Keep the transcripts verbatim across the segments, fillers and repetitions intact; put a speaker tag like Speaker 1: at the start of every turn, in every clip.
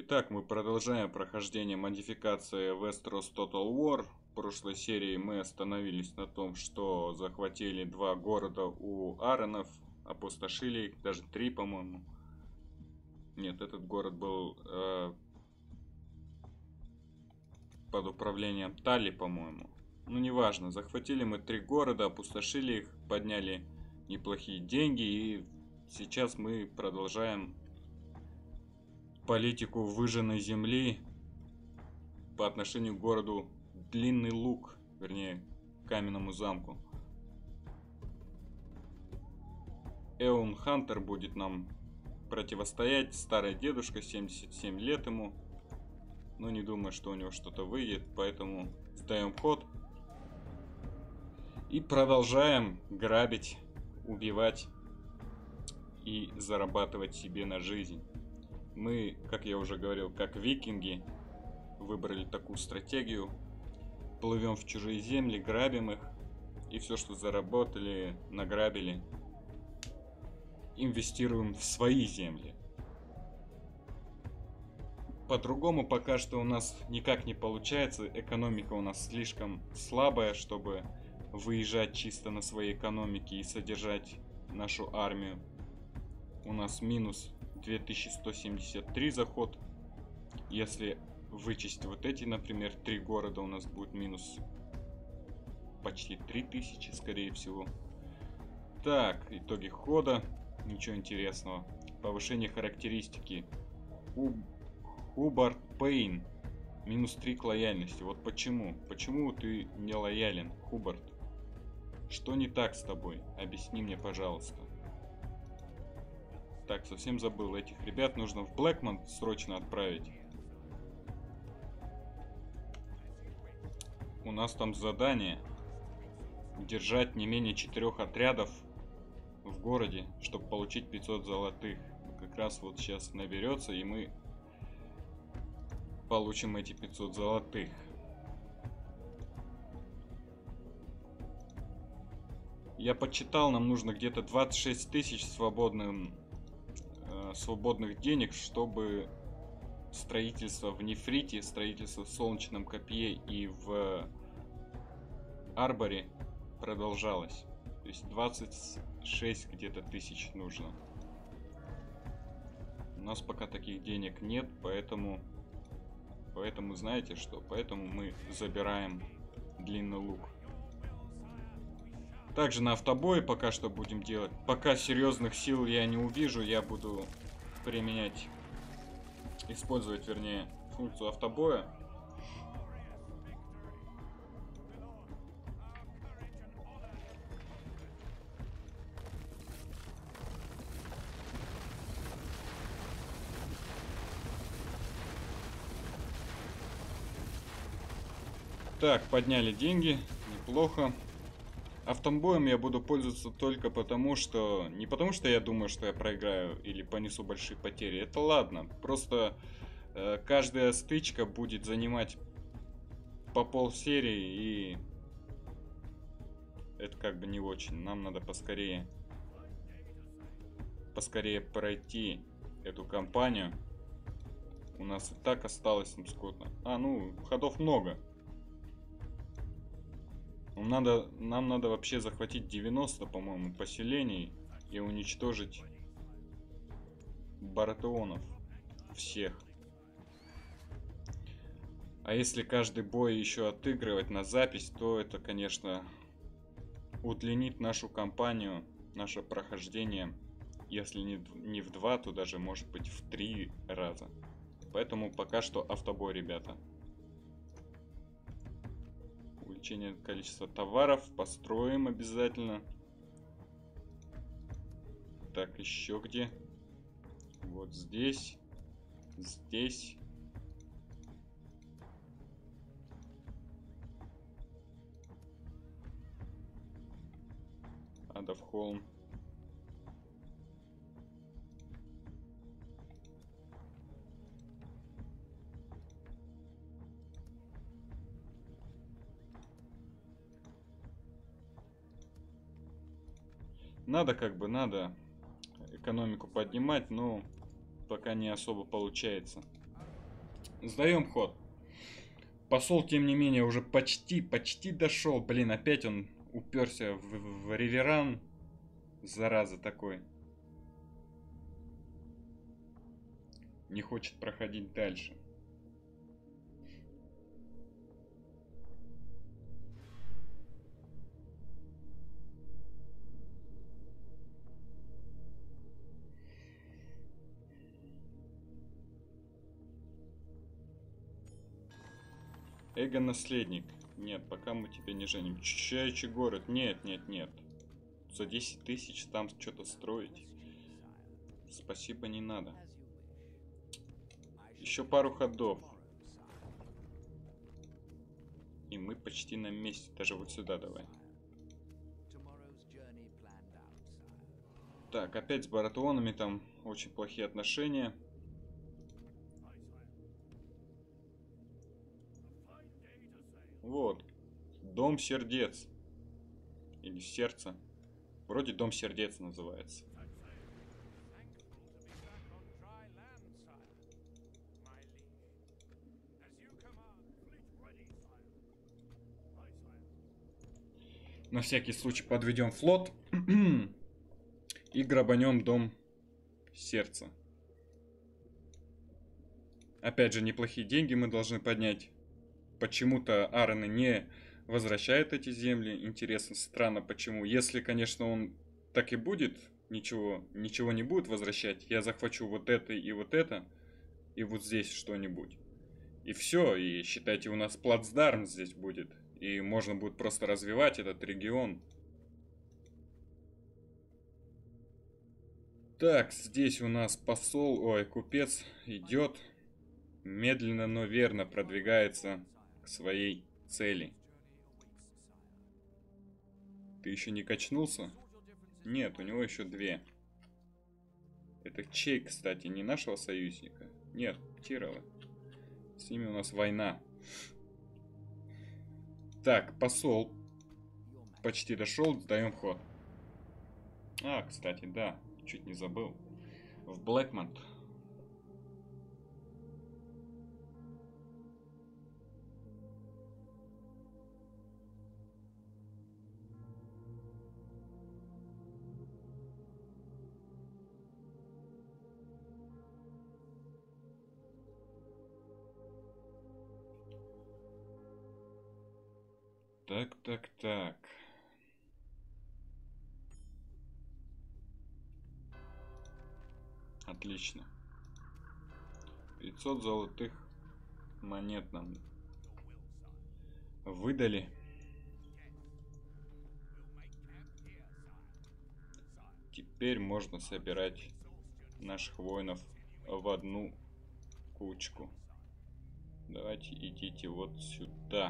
Speaker 1: Итак, мы продолжаем прохождение модификации Westeros Total War. В прошлой серии мы остановились на том, что захватили два города у Арренов, опустошили их, даже три, по-моему. Нет, этот город был э, под управлением Талли, по-моему. Ну, неважно, захватили мы три города, опустошили их, подняли неплохие деньги, и сейчас мы продолжаем политику выжженной земли по отношению к городу Длинный Луг, вернее, каменному замку. Эон Хантер будет нам противостоять, старый дедушка, семьдесят семь лет ему, но не думаю, что у него что-то выйдет, поэтому сдаем ход и продолжаем грабить, убивать и зарабатывать себе на жизнь. Мы, как я уже говорил, как викинги, выбрали такую стратегию. Плывем в чужие земли, грабим их. И все, что заработали, награбили, инвестируем в свои земли. По-другому пока что у нас никак не получается. Экономика у нас слишком слабая, чтобы выезжать чисто на своей экономике и содержать нашу армию. У нас минус две тысячи сто семьдесят три заход. Если вычесть вот эти, например, три города, у нас будет минус почти три тысячи, скорее всего. Так, итоги хода. Ничего интересного. Повышение характеристики. Хубарт Пейн. Минус три к лояльности. Вот почему? Почему ты не лоялен, Хубарт? Что не так с тобой? Объясни мне, пожалуйста. Так, совсем забыл. Этих ребят нужно в Блэкмон срочно отправить. У нас там задание держать не менее четырех отрядов в городе, чтобы получить пятьсот золотых. Как раз вот сейчас наберется, и мы получим эти пятьсот золотых. Я подсчитал, нам нужно где-то двадцать шесть тысяч свободным свободных денег, чтобы строительство в Нефрите, строительство в Солнечном Копье и в Арборе продолжалось. То есть двадцать шесть где-то тысяч нужно. У нас пока таких денег нет, поэтому поэтому знаете что? Поэтому мы забираем Длинный Луг. Также на автобое пока что будем делать. Пока серьезных сил я не увижу, я буду применять, использовать, вернее, функцию автобоя. Так, подняли деньги, неплохо. Автомобоем я буду пользоваться только потому, что... Не потому, что я думаю, что я проиграю или понесу большие потери. Это ладно. Просто э, каждая стычка будет занимать по полсерии, и это как бы не очень. Нам надо поскорее... Поскорее пройти эту кампанию. У нас и так осталось там сколько... А, ну, ходов много. Нам надо, нам надо вообще захватить девяносто, по-моему, поселений и уничтожить Баратеонов всех. А если каждый бой еще отыгрывать на запись, то это, конечно, удлинит нашу кампанию, наше прохождение, если не, не в два, то даже может быть в три раза. Поэтому пока что автобой, ребята. Увеличение количества товаров построим обязательно. Так, еще где? Вот здесь. Здесь. Адов Холм. Надо как бы, надо экономику поднимать, но пока не особо получается. Сдаем ход. Посол, тем не менее, уже почти, почти дошел. Блин, опять он уперся в, в Риверан. Зараза такой. Не хочет проходить дальше. Эго-наследник. Нет, пока мы тебя не женим. Чаячий город. Нет, нет, нет. За десять тысяч там что-то строить. Спасибо, не надо. Еще пару ходов. И мы почти на месте. Даже вот сюда давай. Так, опять с баратуонами там очень плохие отношения. Вот. Дом сердец. Или сердце. Вроде дом сердец называется. На всякий случай подведем флот. И грабанем дом сердца. Опять же, неплохие деньги мы должны поднять. Почему-то Аарон не возвращает эти земли. Интересно, странно почему. Если, конечно, он так и будет, ничего, ничего не будет возвращать, я захвачу вот это и вот это, и вот здесь что-нибудь. И все, и считайте, у нас плацдарм здесь будет. И можно будет просто развивать этот регион. Так, здесь у нас посол, ой, купец идет. Медленно, но верно продвигается к своей цели. Ты еще не качнулся? Нет, у него еще две. Это чей, кстати, не нашего союзника? Нет, Тировы. С ними у нас война. Так, посол почти дошел, сдаем ход. А, кстати, да, чуть не забыл. В Блэкмонт. Так, так, так. Отлично. пятьсот золотых монет нам выдали. Теперь можно собирать наших воинов в одну кучку. Давайте идите вот сюда.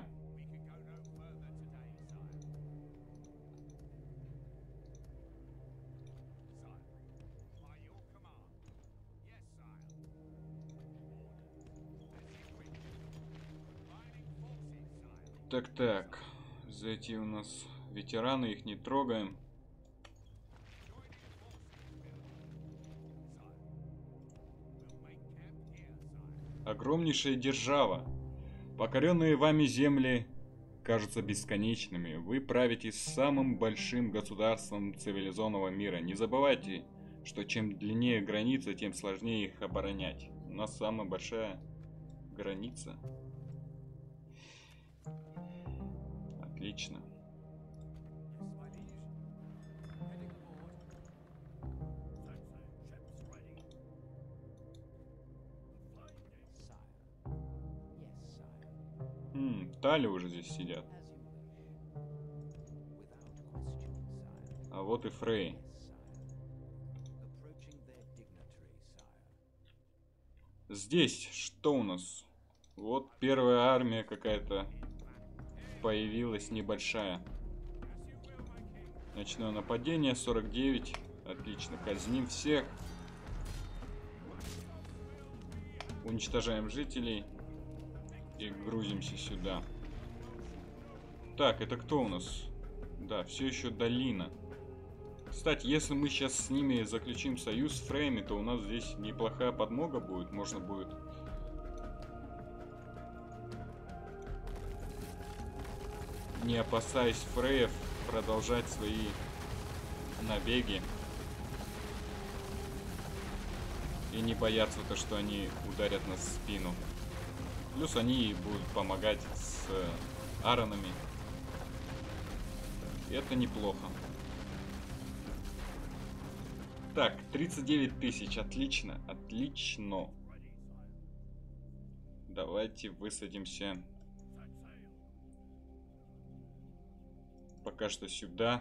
Speaker 1: Так, так. Эти у нас ветераны, их не трогаем. Огромнейшая держава. Покоренные вами земли кажутся бесконечными. Вы правите самым большим государством цивилизованного мира. Не забывайте, что чем длиннее граница, тем сложнее их оборонять. У нас самая большая граница. Отлично. Хм, Тали уже здесь сидят. А вот и Фрей. Здесь что у нас? Вот первая армия какая-то появилась, небольшая. Ночное нападение, сорок девять. Отлично, казним всех. Уничтожаем жителей. И грузимся сюда. Так, это кто у нас? Да, все еще долина. Кстати, если мы сейчас с ними заключим союз с Фрейми, то у нас здесь неплохая подмога будет. Можно будет не опасаясь фреев, продолжать свои набеги. И не бояться то, что они ударят нас в спину. Плюс они будут помогать с аронами. И это неплохо. Так, тридцать девять тысяч. Отлично. Отлично. Давайте высадимся. Пока что сюда.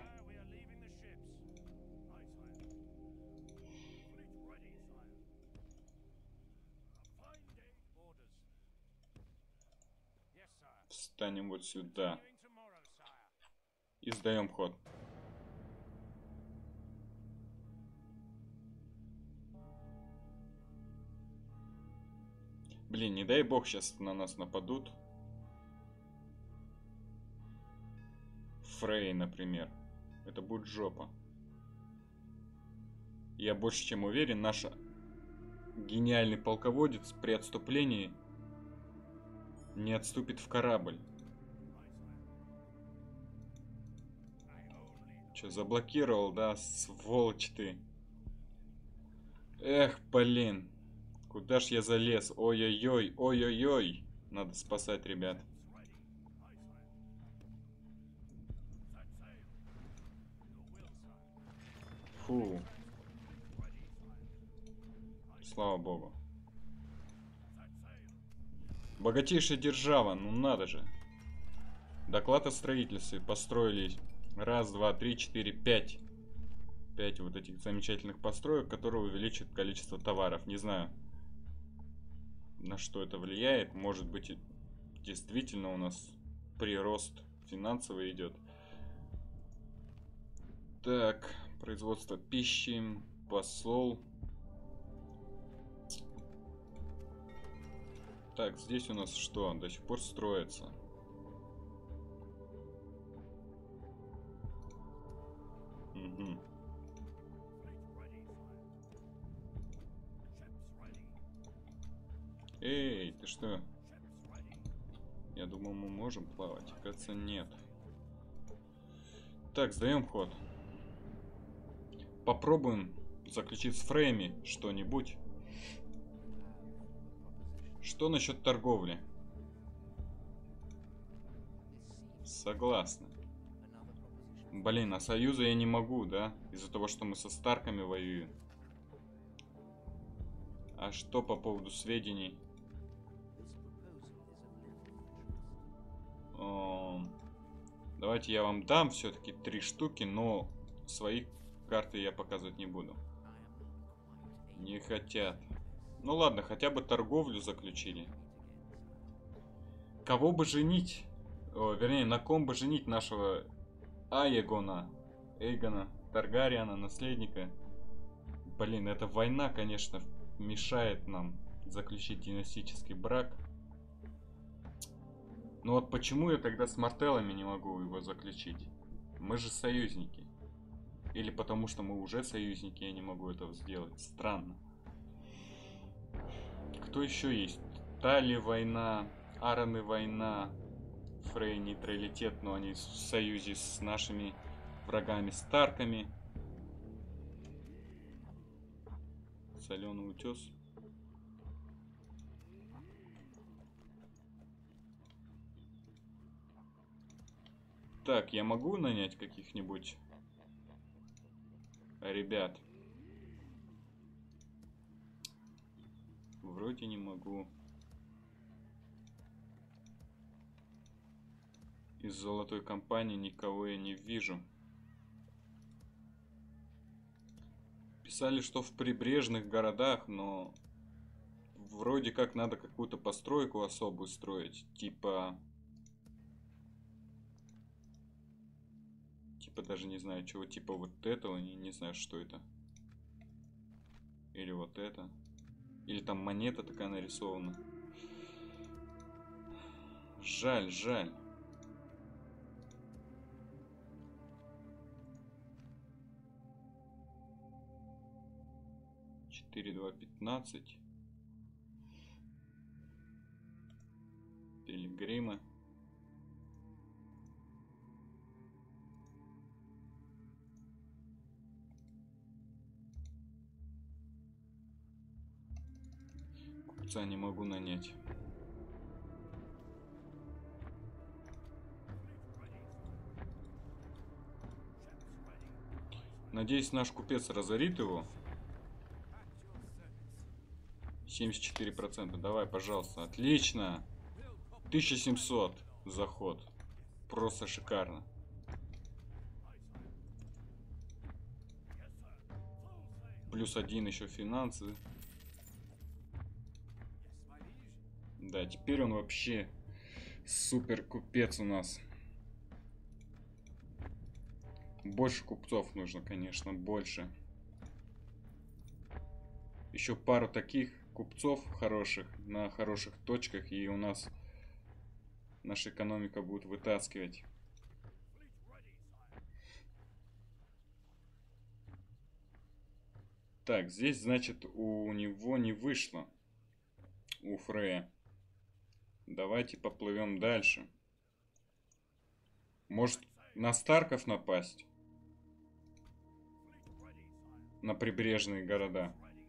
Speaker 1: Встанем вот сюда. И сдаем ход. Блин, не дай бог сейчас на нас нападут. Фрей, например. Это будет жопа. Я больше чем уверен, наш гениальный полководец при отступлении не отступит в корабль. Че, заблокировал, да, сволочь ты. Эх, блин. Куда ж я залез? Ой-ой-ой, ой-ой-ой. Надо спасать, ребят. Фу. Слава богу. Богатейшая держава, ну надо же. Доклад о строительстве. Построились. Раз, два, три, четыре, пять. Пять вот этих замечательных построек, которые увеличат количество товаров. Не знаю, на что это влияет. Может быть, действительно у нас прирост финансовый идет. Так, производство пищи, посол. Так, здесь у нас что? До сих пор строится. Угу. Эй, ты что? Я думал, мы можем плавать. Кажется, нет. Так, сдаем ход. Попробуем заключить с Фрейми что-нибудь. Что насчет торговли? Согласна. Блин, а союза я не могу, да? Из-за того, что мы со Старками воюем. А что по поводу сведений? О, давайте я вам дам все-таки три штуки, но свои карты я показывать не буду. Не хотят. Ну ладно, хотя бы торговлю заключили. Кого бы женить? О, вернее, на ком бы женить нашего Аегона, Эйгона, Таргариена, наследника? Блин, эта война, конечно, мешает нам заключить династический брак. Но вот почему я тогда с Мартеллами не могу его заключить? Мы же союзники. Или потому что мы уже союзники, я не могу этого сделать. Странно. Кто еще есть? Тали война, Ароны война, Фрей нейтралитет, но они в союзе с нашими врагами Старками. Соленый утес. Так, я могу нанять каких-нибудь ребят? Вроде не могу. Из золотой компании никого я не вижу. Писали, что в прибрежных городах, но вроде как надо какую-то постройку особую строить. Типа... Типа даже не знаю чего. Типа вот этого. Не, не знаю, что это. Или вот это. Или там монета такая нарисована. Жаль, жаль. четыре, два, пятнадцать. Пилигримы. купца не могу нанять. Надеюсь, наш купец разорит его. семьдесят четыре процента. Давай, пожалуйста. Отлично. тысяча семьсот заход. Просто шикарно. Плюс один еще финансы. Да, теперь он вообще супер купец у нас. Больше купцов нужно, конечно, больше. Еще пару таких купцов хороших, на хороших точках, и у нас наша экономика будет вытаскивать. Так, здесь, значит, у него не вышло. У Фрея. Давайте поплывем дальше. Может, на Старков напасть? На прибрежные города.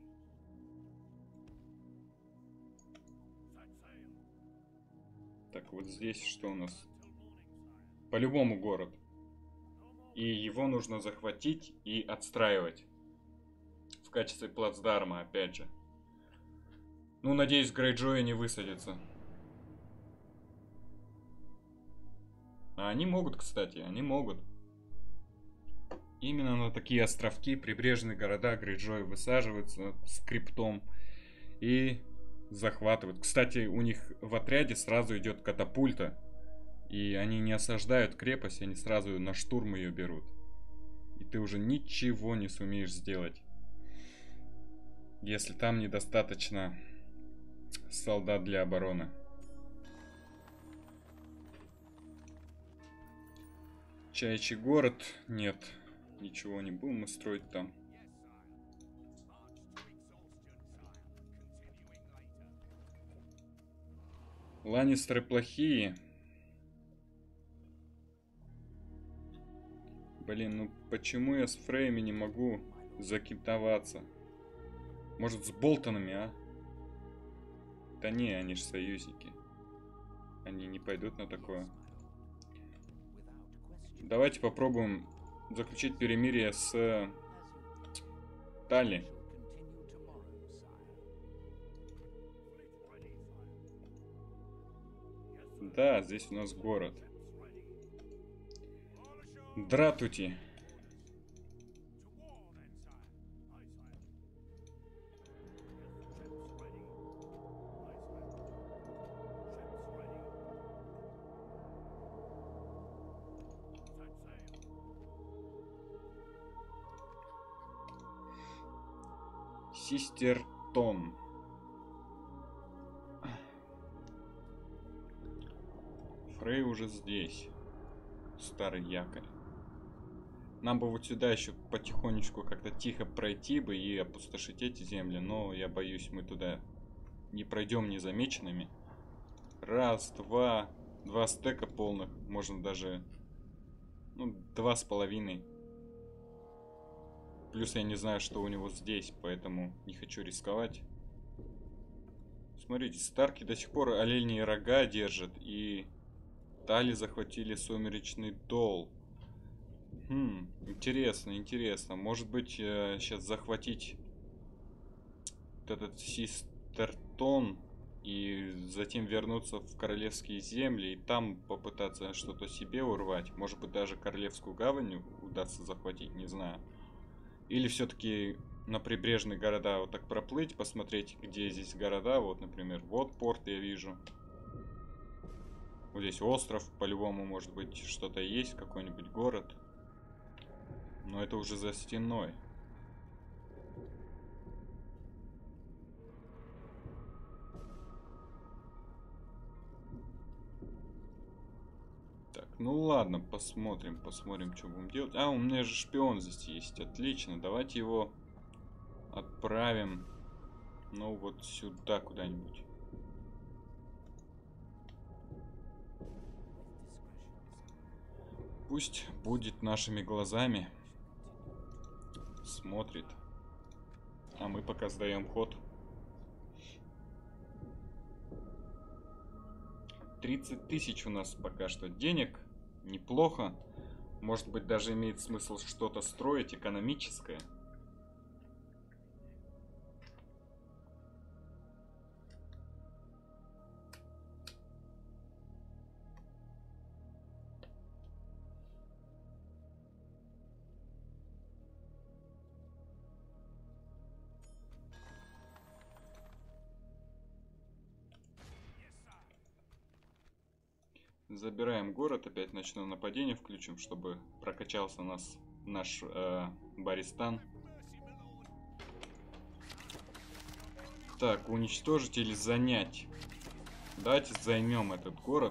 Speaker 1: Так, вот здесь что у нас? По-любому город. И его нужно захватить и отстраивать. В качестве плацдарма, опять же. Ну, надеюсь, Грейджои не высадятся. А они могут, кстати, они могут. Именно на такие островки, прибрежные города Грейджои высаживаются с криптом и захватывают. Кстати, у них в отряде сразу идет катапульта. И они не осаждают крепость, они сразу на штурм ее берут. И ты уже ничего не сумеешь сделать, если там недостаточно солдат для обороны. Чаячий город. Нет. Ничего не будем мы строить там. Ланнистеры плохие. Блин, ну почему я с Фрейми не могу закиптоваться? Может, с Болтонами, а? Да не, они же союзники. Они не пойдут на такое. Давайте попробуем заключить перемирие с Талли. Да, здесь у нас город. Дратути. Систертон. Фрей уже здесь. Старый якорь. Нам бы вот сюда еще потихонечку как-то тихо пройти бы и опустошить эти земли, но я боюсь, мы туда не пройдем незамеченными. Раз, два, два стека полных, можно даже, ну, два с половиной. Плюс я не знаю, что у него здесь, поэтому не хочу рисковать. Смотрите, Старки до сих пор оленьи рога держат, и Талли захватили Сумеречный Дол. Хм, интересно, интересно. Может быть, э, сейчас захватить вот этот Систертон и затем вернуться в королевские земли и там попытаться что-то себе урвать. Может быть, даже Королевскую гавань удастся захватить, не знаю. Или все-таки на прибрежные города вот так проплыть, посмотреть, где здесь города. Вот, например, вот порт я вижу. Вот здесь остров, по-любому, может быть, что-то есть, какой-нибудь город. Но это уже за стеной. Так, ну ладно, посмотрим, посмотрим, что будем делать. А, у меня же шпион здесь есть, отлично. Давайте его отправим, ну, вот сюда куда-нибудь. Пусть будет нашими глазами. Смотрит. А мы пока сдаем ход. тридцать тысяч у нас пока что денег. Неплохо. Может быть, даже имеет смысл что-то строить экономическое. Забираем город, опять ночное нападение включим, чтобы прокачался нас наш э, Баристан. Так, уничтожить или занять? Давайте займем этот город.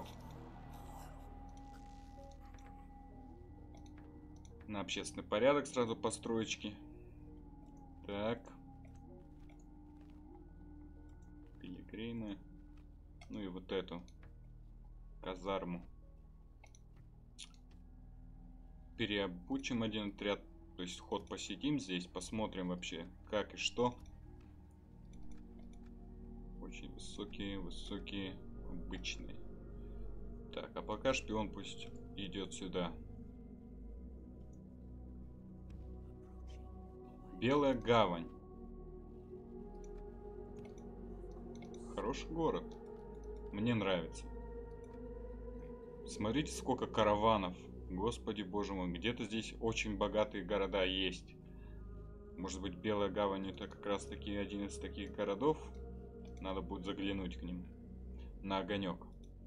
Speaker 1: На общественный порядок сразу построечки. Так. Пилигримы. Ну и вот эту казарму. Переобучим один отряд. То есть ход посидим здесь, посмотрим вообще как и что. Очень высокие, высокие, обычные. Так, а пока шпион пусть идет сюда. Белая гавань. Хороший город. Мне нравится. Смотрите, сколько караванов. Господи боже мой, где-то здесь очень богатые города есть. Может быть, Белая гавань это как раз таки один из таких городов. Надо будет заглянуть к ним. На огонек.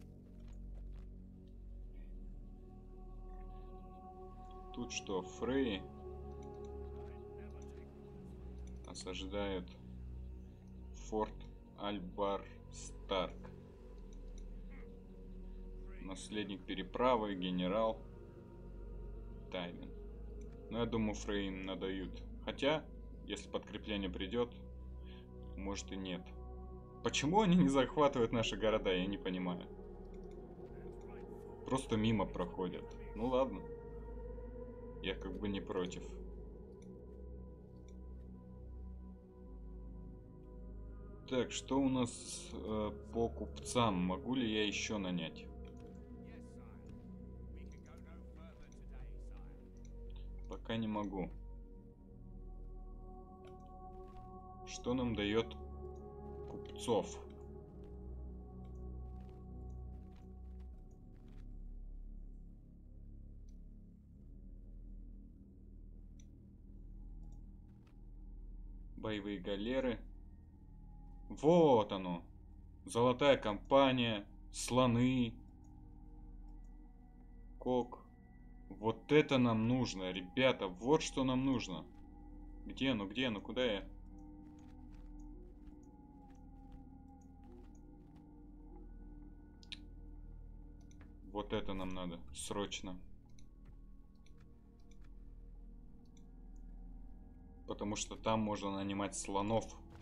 Speaker 1: Тут что, Фрей осаждают форт Альбар Старк. Наследник переправы, генерал Тайвин. Но я думаю, Фрей им надают. Хотя, если подкрепление придет, может и нет. Почему они не захватывают наши города, я не понимаю. Просто мимо проходят. Ну ладно. Я как бы не против. Так, что у нас э, по купцам? Могу ли я еще нанять? Пока не могу. Что нам дает купцов? Боевые галеры. Вот оно. Золотая компания. Слоны. Кок. Вот это нам нужно, ребята. Вот что нам нужно. Где оно, где оно, куда я? Вот это нам надо. Срочно. Потому что там можно нанимать слонов.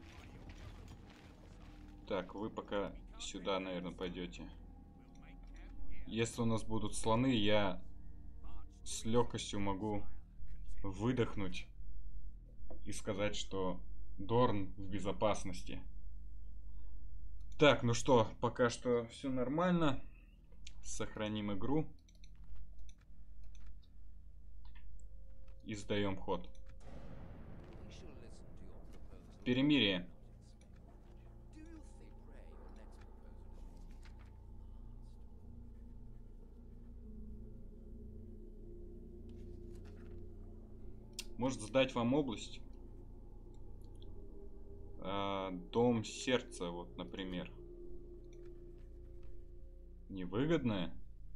Speaker 1: Так, вы пока сюда, наверное, пойдете. Если у нас будут слоны, я с легкостью могу выдохнуть и сказать, что Дорн в безопасности. Так, ну что, пока что все нормально. Сохраним игру. И сдаем ход. Перемирие. Может сдать вам область? А, Дом сердца, вот, например. Невыгодное?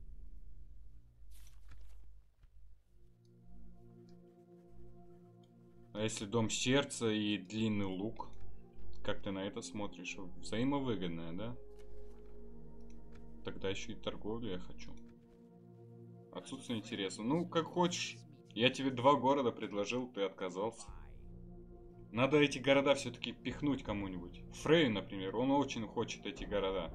Speaker 1: А если дом сердца и длинный лук? Как ты на это смотришь? Взаимовыгодное, да? Тогда еще и торговлю я хочу. Отсутствие интереса. Ну, как хочешь. Я тебе два города предложил, ты отказался. Надо эти города все-таки пихнуть кому-нибудь. Фрей, например, он очень хочет эти города.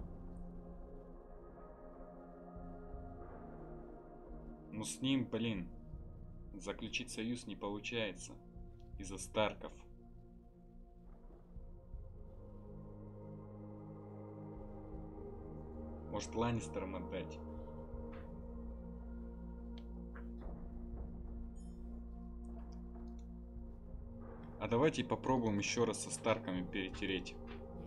Speaker 1: Но с ним, блин, заключить союз не получается. Из-за Старков. Может, Ланнистерам отдать? А давайте попробуем еще раз со Старками перетереть.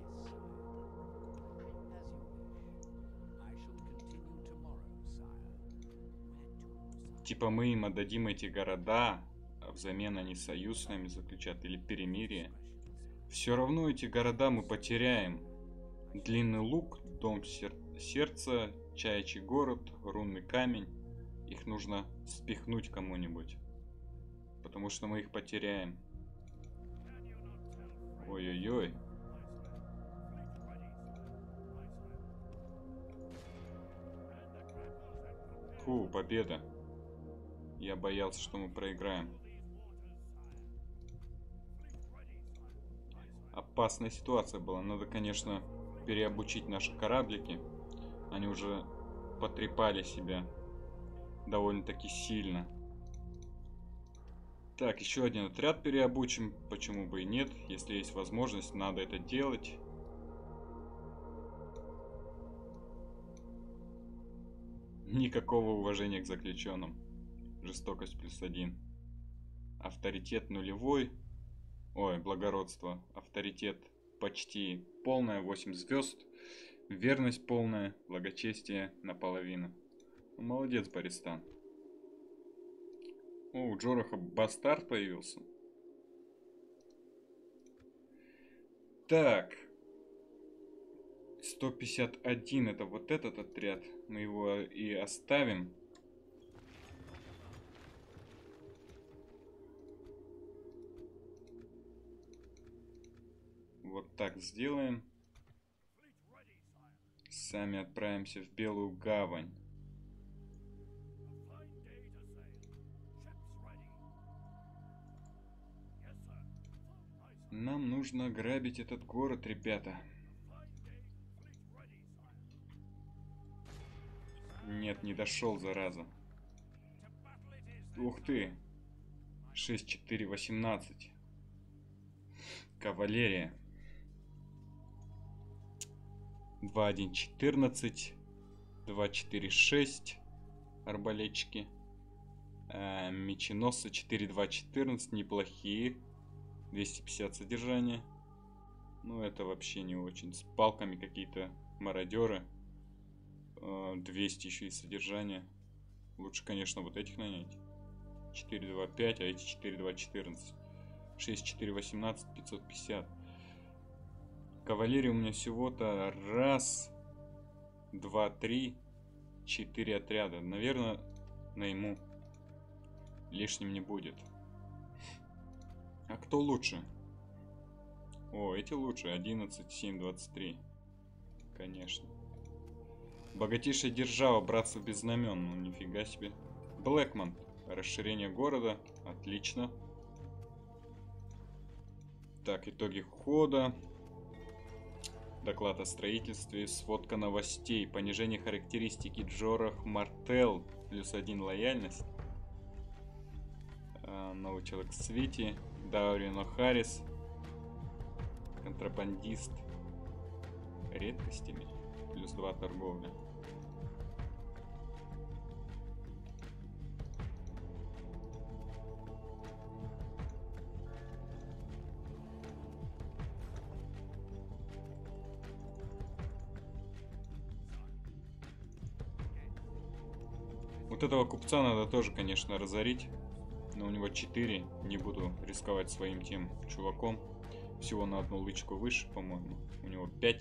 Speaker 1: Типа мы им отдадим эти города, а взамен они союз с нами заключат или перемирие. Все равно эти города мы потеряем. Длинный лук, дом сер сердца, Чаячий город, рунный камень. Их нужно спихнуть кому-нибудь, потому что мы их потеряем. Ой-ой-ой. Фу, победа. Я боялся, что мы проиграем. Опасная ситуация была. Надо, конечно, переобучить наши кораблики. Они уже потрепали себя довольно-таки сильно. Так, еще один отряд переобучим. Почему бы и нет? Если есть возможность, надо это делать. Никакого уважения к заключенным. Жестокость плюс один. Авторитет нулевой. Ой, благородство. Авторитет почти полная, восемь звезд. Верность полная, благочестие наполовину. Ну, молодец, Баристан. О, у Джораха бастард появился. Так. сто пятьдесят один это вот этот отряд. Мы его и оставим. Вот так сделаем. Сами отправимся в Белую Гавань. Нам нужно грабить этот город, ребята. Нет, не дошел, зараза. Ух ты. шесть четыре восемнадцать. Кавалерия. два один четырнадцать. два четыре шесть. Арбалетчики. А, меченосцы четыре два четырнадцать. Неплохие. двести пятьдесят содержания. Ну, это вообще не очень. С палками какие-то мародеры. двести еще и содержания. Лучше, конечно, вот этих нанять. четыре два пять, а эти четыре два четырнадцать. шесть четыре восемнадцать, пятьсот пятьдесят. Кавалерия у меня всего-то раз, два, три, четыре отряда. Наверное, найму. Лишним не будет. А кто лучше? О, эти лучше. одиннадцать, семь, двадцать три. Конечно. Богатейшая держава, братство без знамен. Ну, нифига себе. Блэкман. Расширение города. Отлично. Так, итоги хода. Доклад о строительстве. Сводка новостей. Понижение характеристики Джорах Мартел. Плюс один лояльность. А, новый человек в свете. Даурино Харрис. Контрабандист. Редкостями. Плюс два торговля. Вот этого купца надо тоже, конечно, разорить. Но у него четыре. Не буду рисковать своим тем чуваком. Всего на одну лычку выше, по-моему. У него пять.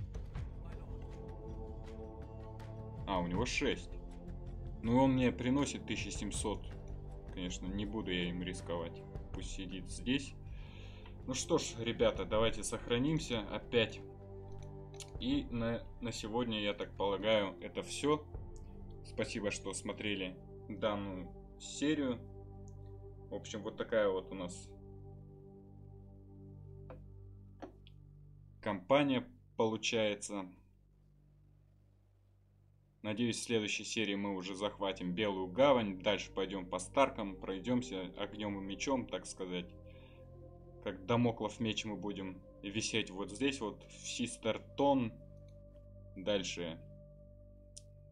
Speaker 1: А, у него шесть. Ну, он мне приносит тысячу семьсот. Конечно, не буду я им рисковать. Пусть сидит здесь. Ну что ж, ребята, давайте сохранимся опять. И на, на сегодня, я так полагаю, это все. Спасибо, что смотрели данную серию. В общем, вот такая вот у нас кампания получается. Надеюсь, в следующей серии мы уже захватим Белую Гавань. Дальше пойдем по Старкам, пройдемся огнем и мечом, так сказать. Как Дамоклов меч мы будем висеть вот здесь, вот в Систертон. Дальше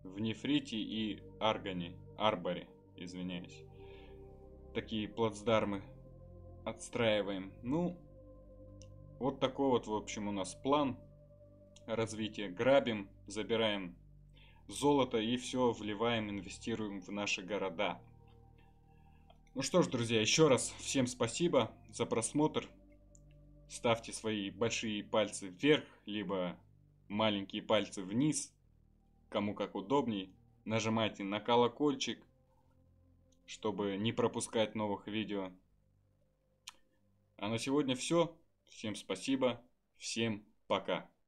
Speaker 1: в Нефрите и Аргане, Арборе, извиняюсь. Такие плацдармы отстраиваем. Ну, вот такой вот, в общем, у нас план развития. Грабим, забираем золото и все вливаем, инвестируем в наши города. Ну что ж, друзья, еще раз всем спасибо за просмотр. Ставьте свои большие пальцы вверх, либо маленькие пальцы вниз, кому как удобней. Нажимайте на колокольчик, чтобы не пропускать новых видео. А на сегодня все. Всем спасибо. Всем пока.